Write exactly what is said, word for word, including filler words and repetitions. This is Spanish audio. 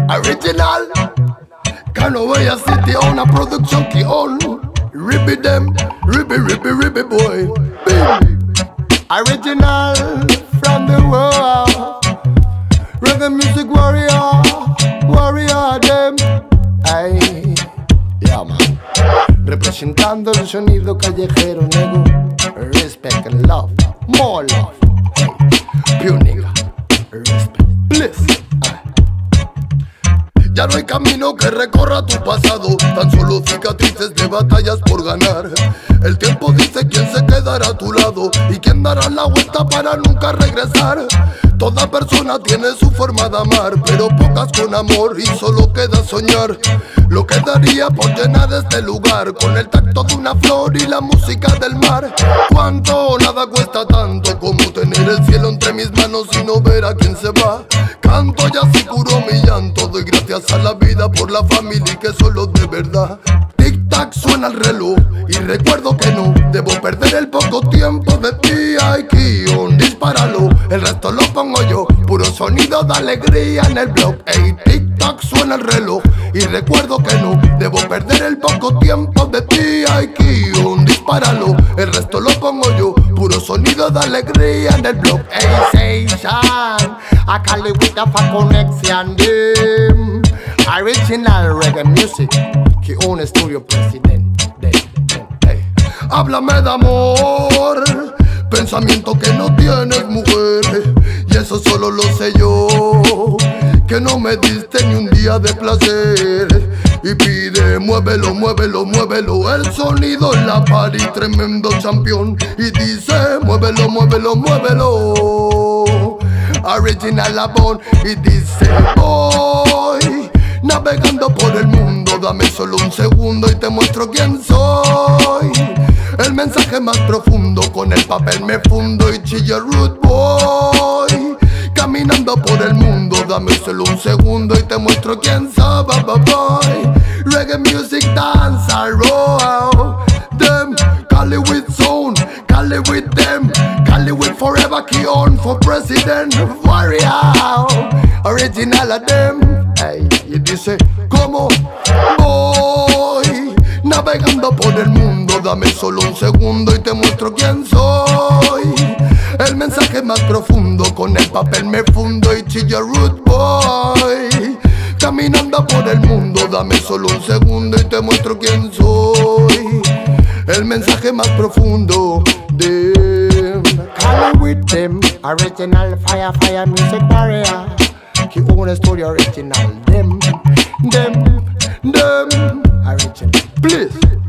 Original. Canaway City on a production key on. Ribby them, ribby, ribby, ribby boy. Big. Original from the world. Reggae music warrior, warrior them. Ay, yeah man. Representando el sonido callejero, nego. Respect and love, more love. Hey, pure nigga. Respect, bliss. Ya no hay camino que recorra tu pasado, tan solo cicatrices de batallas por ganar. El tiempo dice quién se quedará a tu lado y quién dará la vuelta para nunca regresar. Toda persona tiene su forma de amar, pero pocas con amor y solo queda soñar. Lo que daría por llenar este lugar con el tacto de una flor y la música del mar. Cuánto nada cuesta tanto como tener el cielo entre mis manos y no ver a quién se va. Canto ya se curó mi llanto, doy gracias a la vida por la familia y que solo de verdad. Tic tac suena el reloj y recuerdo que no debo perder el poco tiempo de ti. Ay, Kion, dispáralo, el resto lo pongo yo. Puro sonido de alegría en el blog. Ey, tic tac suena el reloj y recuerdo que no debo perder el poco tiempo de ti. Ay, Kion, dispáralo, el resto lo pongo yo. Puro sonido de alegría en el blog. Ey, Seishan, I call it with a connection, them. Original reggae music, Kion Studio President. De, de, de. Háblame de amor, pensamiento que no tienes, mujer, y eso solo lo sé yo, que no me diste ni un día de placer. Y pide, muévelo, muévelo, muévelo, el sonido en la party, tremendo campeón. Y dice, muévelo, muévelo, muévelo, Original Labón. Y dice, voy navegando por el mundo, dame solo un segundo y te muestro quién soy. El mensaje más profundo, con el papel me fundo y chilla root boy. Caminando por el mundo, dame solo un segundo y te muestro quién soy. Boy. Reggae music dance, I roll them. Cali with zone, Cali with them, Cali with forever, Kion for president. Warrior, original of them. Hey, y dice, ¿cómo voy navegando por el mundo? Dame solo un segundo y te muestro quién soy. El mensaje más profundo, con el papel me fundo y chilla root boy. Caminando por el mundo, dame solo un segundo y te muestro quién soy. El mensaje más profundo de Cali with them, original fire, fire music warrior. Kion Studio original, them, them, them, original, please.